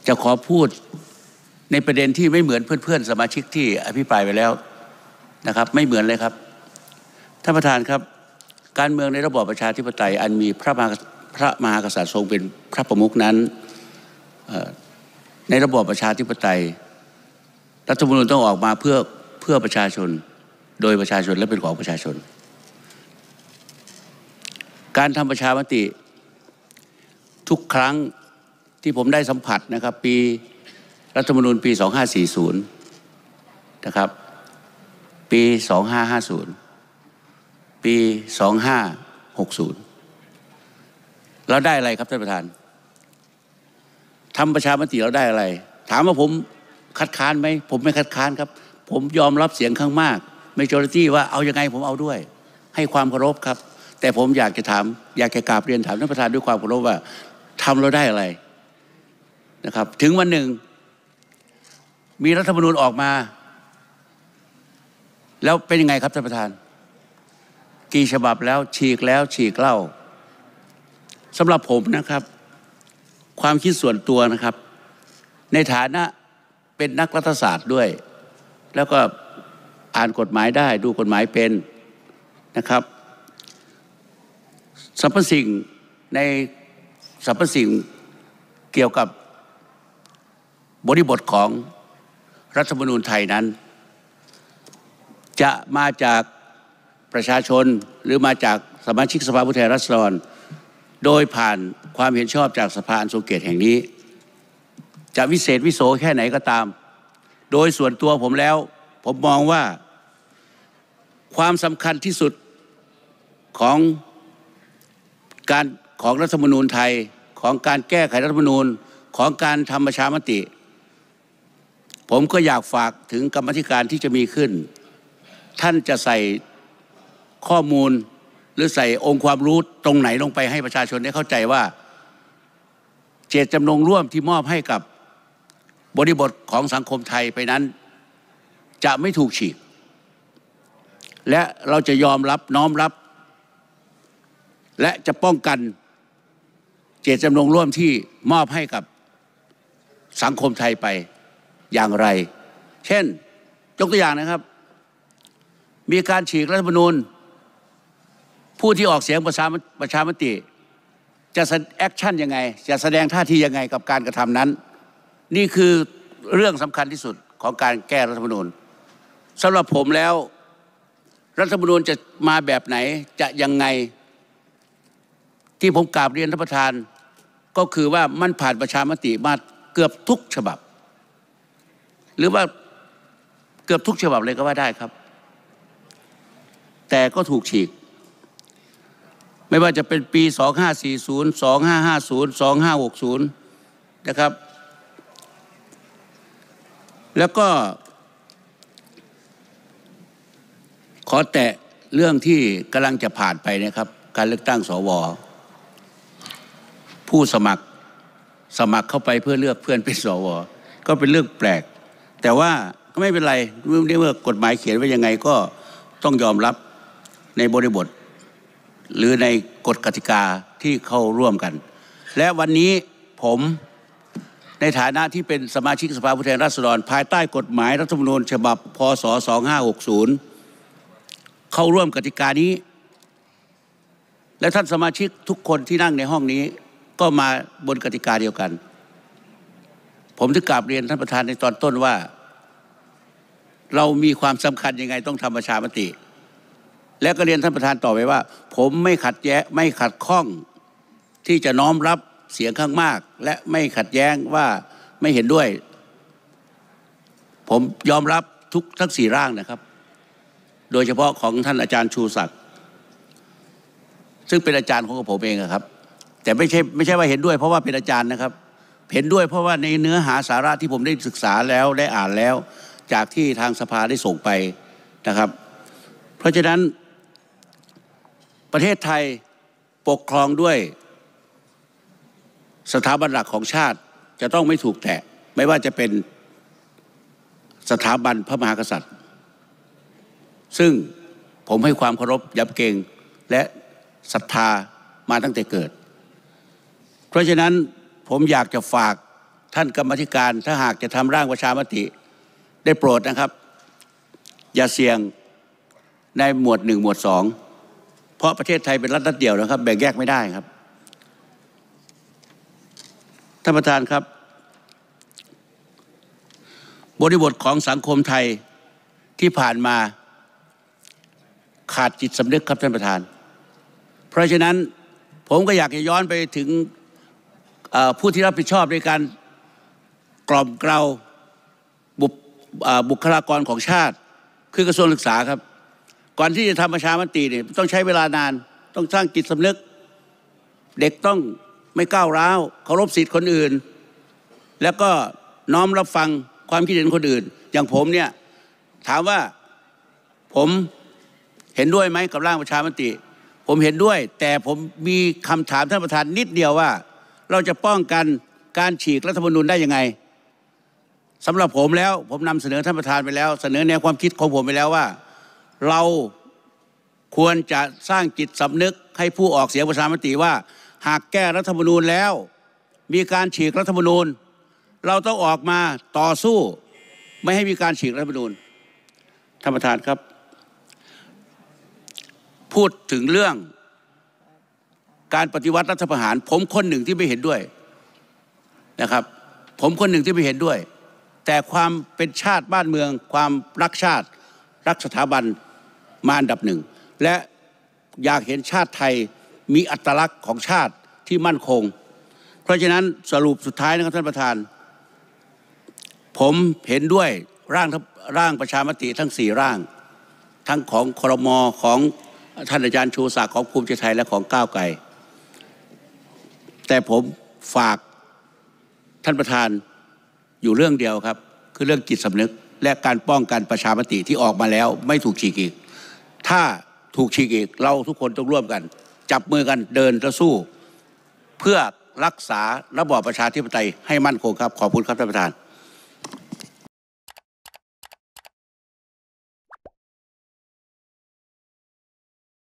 จะขอพูดในประเด็นที่ไม่เหมือนเพื่อนๆสมาชิกที่อภิปรายไปแล้วนะครับไม่เหมือนเลยครับท่านประธานครับการเมืองในระบอบประชาธิปไตยอันมีพระมหากษัตริย์ทรงเป็นพระประมุขนั้นในระบอบประชาธิปไตยรัฐธรรมนูญต้องออกมาเพื่อประชาชนโดยประชาชนและเป็นของประชาชนการทำประชามติทุกครั้งที่ผมได้สัมผัสนะครับปีรัฐธรรมนูญปี2540นะครับปี2550ปี2560เราได้อะไรครับท่านประธานทำประชามติเราได้อะไรถามว่าผมคัดค้านไหมผมไม่คัดค้านครับผมยอมรับเสียงข้างมากmajorityว่าเอายังไงผมเอาด้วยให้ความเคารพครับแต่ผมอยากจะกราบเรียนถามท่านประธานด้วยความเคารพว่าทำเราได้อะไรนะครับถึงวันหนึ่งมีรัฐธรรมนูญออกมาแล้วเป็นยังไงครับท่านประธานกี่ฉบับแล้วฉีกเล่าสำหรับผมนะครับความคิดส่วนตัวนะครับในฐานะเป็นนักรัฐศาสตร์ด้วยแล้วก็อ่านกฎหมายได้ดูกฎหมายเป็นนะครับสรรพสิ่งเกี่ยวกับบริบทของรัฐธรรมนูญไทยนั้นจะมาจากประชาชนหรือมาจากสมาชิกสภาผู้แทนราษฎรโดยผ่านความเห็นชอบจากสภาอันทรงเกียรติแห่งนี้จะวิเศษวิโสแค่ไหนก็ตามโดยส่วนตัวผมแล้วผมมองว่าความสำคัญที่สุดของรัฐธรรมนูญไทยของการแก้ไขรัฐธรรมนูญของการทำประชามติผมก็อยากฝากถึงกรรมธิการที่จะมีขึ้นท่านจะใส่ข้อมูลหรือใส่องค์ความรู้ตรงไหนลงไปให้ประชาชนได้เข้าใจว่าเจตจำนงร่วมที่มอบให้กับบริบทของสังคมไทยไปนั้นจะไม่ถูกฉีกและเราจะยอมรับน้อมรับและจะป้องกันเจตจำนงร่วมที่มอบให้กับสังคมไทยไปอย่างไรเช่นยกตัวอย่างนะครับมีการฉีกรัฐธรรมนูญผู้ที่ออกเสียงประชามติจะแอคชั่นยังไงจะแสดงท่าทียังไงกับการกระทำนั้นนี่คือเรื่องสำคัญที่สุดของการแก้รัฐธรรมนูญสำหรับผมแล้วรัฐธรรมนูญจะมาแบบไหนจะยังไงที่ผมกราบเรียนท่านประธานก็คือว่ามันผ่านประชามติมาเกือบทุกฉบับหรือว่าเกือบทุกฉบับเลยก็ว่าได้ครับแต่ก็ถูกฉีกไม่ว่าจะเป็นปี2540 2550 2560นะครับแล้วก็ขอแตะเรื่องที่กำลังจะผ่านไปนะครับการเลือกตั้งสวผู้สมัครเข้าไปเพื่อเลือกเพื่อนเป็นสวก็เป็นเรื่องแปลกแต่ว่าก็ไม่เป็นไรเมื่อกฎหมายเขียนไว้ยังไงก็ต้องยอมรับในบริบทหรือในกฎกติกาที่เข้าร่วมกันและวันนี้ผมในฐานะที่เป็นสมาชิกสภาผู้แทนราษฎรภายใต้กฎหมายรัฐธรรมนูญฉบับพ.ศ. 2560เข้าร่วมกติกานี้และท่านสมาชิกทุกคนที่นั่งในห้องนี้ก็มาบนกติกาเดียวกันผมถึงกราบเรียนท่านประธานในตอนต้นว่าเรามีความสำคัญยังไงต้องทำประชามติและก็เรียนท่านประธานต่อไปว่าผมไม่ขัดข้องที่จะน้อมรับเสียงข้างมากและไม่ขัดแย้งว่าไม่เห็นด้วยผมยอมรับทั้ง4ร่างนะครับโดยเฉพาะของท่านอาจารย์ชูศักดิ์ซึ่งเป็นอาจารย์ของผมเองครับแต่ไม่ใช่ว่าเห็นด้วยเพราะว่าเป็นอาจารย์นะครับเห็นด้วยเพราะว่าในเนื้อหาสาระที่ผมได้ศึกษาแล้วได้อ่านแล้วจากที่ทางสภาได้ส่งไปนะครับเพราะฉะนั้นประเทศไทยปกครองด้วยสถาบันหลักของชาติจะต้องไม่ถูกแตะไม่ว่าจะเป็นสถาบันพระมหากษัตริย์ซึ่งผมให้ความเคารพยำเกรงและศรัทธามาตั้งแต่เกิดเพราะฉะนั้นผมอยากจะฝากท่านกรรมาธิการถ้าหากจะทำร่างประชามติได้โปรดนะครับอย่าเสี่ยงในหมวด1หมวด2เพราะประเทศไทยเป็นรัฐเดียวนะครับแบ่งแยกไม่ได้ครับท่านประธานครับบริบทของสังคมไทยที่ผ่านมาขาดจิตสำนึกครับท่านประธานเพราะฉะนั้นผมก็อยากจะย้อนไปถึงผู้ที่รับผิดชอบในการกล่อมเกลาบุคลากรของชาติคือกระทรวงศึกษาครับก่อนที่จะทำประชามติเนี่ยต้องใช้เวลานานต้องสร้างจิตสำนึกเด็กต้องไม่ก้าวร้าวเคารพสิทธิคนอื่นแล้วก็น้อมรับฟังความคิดเห็นคนอื่นอย่างผมเนี่ยถามว่าผมเห็นด้วยไหมกับร่างประชามติผมเห็นด้วยแต่ผมมีคำถามท่านประธานนิดเดียวว่าเราจะป้องกันการฉีกรัฐธรรมนูญได้ยังไงสำหรับผมแล้วผมนำเสนอท่านประธานไปแล้วเสนอแนวความคิดของผมไปแล้วว่าเราควรจะสร้างจิตสำนึกให้ผู้ออกเสียงประชามติว่าหากแก้รัฐธรรมนูญแล้วมีการฉีกรัฐธรรมนูญเราต้องออกมาต่อสู้ไม่ให้มีการฉีกรัฐธรรมนูญท่านประธานครับพูดถึงเรื่องการปฏิวัติรัฐประหารผมคนหนึ่งที่ไม่เห็นด้วยนะครับผมคนหนึ่งที่ไม่เห็นด้วยแต่ความเป็นชาติบ้านเมืองความรักชาติรักสถาบันมาอันดับหนึ่งและอยากเห็นชาติไทยมีอัตลักษณ์ของชาติที่มั่นคงเพราะฉะนั้นสรุปสุดท้ายนะครับท่านประธานผมเห็นด้วยร่างประชามติทั้ง4ร่างทั้งของครม.ของท่านอาจารย์ชูศักดิ์ของภูมิใจไทยและของก้าวไกลแต่ผมฝากท่านประธานอยู่เรื่องเดียวครับคือเรื่องจิตสำนึกและการป้องกันประชามติที่ออกมาแล้วไม่ถูกฉีกอีกถ้าถูกฉีกอีกเราทุกคนต้องร่วมกันจับมือกันเดินและสู้เพื่อรักษาระบอบประชาธิปไตยให้มั่นคงครับขอบคุณครับท่านประธาน